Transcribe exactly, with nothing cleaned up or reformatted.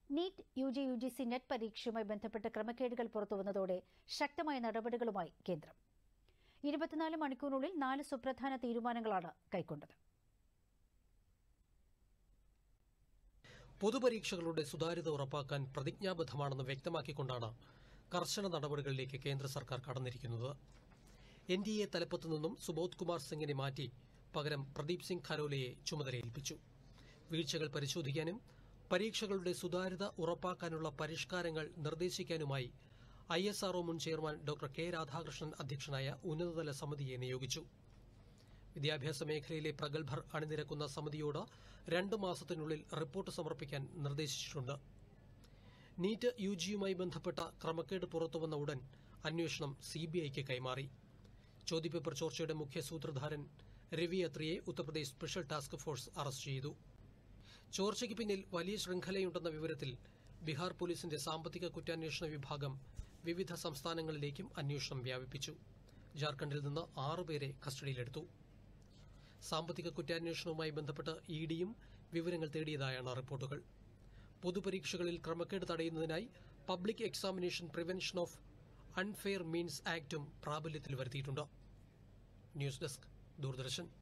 NEET U G U G C NET പരീക്ഷയുമായി ബന്ധപ്പെട്ട് ക്രമക്കേടുകൾ പുറത്തുവന്നതോടെ ശക്തമായ നടപടികളുമായി കേന്ദ്രം. ഇരുപത്തിനാല് മണിക്കൂറിനുള്ളിൽ നാല് സുപ്രധാന തീരുമാനങ്ങളാണ് കൈക്കൊണ്ടത്. പൊതുപരീക്ഷകളുടെ സുതാര്യത ഉറപ്പാക്കാൻ പ്രതിജ്ഞാബദ്ധമാണെന്ന് വ്യക്തമാക്കിക്കൊണ്ടാണ് കർശന നടപടികളിലേക്ക് കേന്ദ്ര സർക്കാർ കടന്നിരിക്കുന്നത്. എൻ ഡി എ തലപ്പത്തു നിന്നും സുബോധ് കുമാർ സിംഗിനെ മാറ്റി പകരം പ്രദീപ് സിംഗ് ഖരോലയെ ചുമതലയേൽപ്പിച്ചു. വീഴ്ചകൾ പരിശോധിക്കാനും പരീക്ഷകളുടെ സുതാര്യത ഉറപ്പാക്കാനുള്ള പരിഷ്കാരങ്ങൾ നിർദ്ദേശിക്കാനുമായി ഐ എസ് ആർ ഒ മുൻ ചെയർമാൻ ഡോക്ടർ കെ രാധാകൃഷ്ണൻ അധ്യക്ഷനായ ഉന്നതതല സമിതിയെ നിയോഗിച്ചു. വിദ്യാഭ്യാസ മേഖലയിലെ പ്രഗത്ഭർ അണിനിരക്കുന്ന സമിതിയോട് രണ്ടു മാസത്തിനുള്ളിൽ റിപ്പോർട്ട് സമർപ്പിക്കാൻ നിർദ്ദേശിച്ചിട്ടുണ്ട്. നീറ്റ് യു ജിയുമായി ബന്ധപ്പെട്ട ക്രമക്കേട് പുറത്തുവന്ന ഉടൻ അന്വേഷണം സിബിഐക്ക് കൈമാറി. ചോദ്യപേപ്പർ ചോർച്ചയുടെ മുഖ്യ സൂത്രധാരൻ Ravi Atri Uttar Pradesh special task force arrest ചെയ്തു. ചോർച്ചയ്ക്ക് പിന്നിൽ വലിയ ശൃംഖലയുണ്ടെന്ന വിവരത്തിൽ ബീഹാർ പോലീസിന്റെ സാമ്പത്തിക കുറ്റാന്വേഷണ വിഭാഗം വിവിധ സംസ്ഥാനങ്ങളിലേക്കും അന്വേഷണം വ്യാപിപ്പിച്ചു. ജാർഖണ്ഡിൽ നിന്ന് ആറുപേരെ കസ്റ്റഡിയിലെടുത്തു. സാമ്പത്തിക കുറ്റാന്വേഷണവുമായി ബന്ധപ്പെട്ട് ഇ ഡിയും വിവരങ്ങൾ തേടിയതായാണ് റിപ്പോർട്ടുകൾ. പൊതുപരീക്ഷകളിൽ ക്രമക്കേട് തടയുന്നതിനായി public examination prevention of unfair means ആക്ടും പ്രാബല്യത്തിൽ വരുത്തിയിട്ടുണ്ട്. News desk, Doordarshan.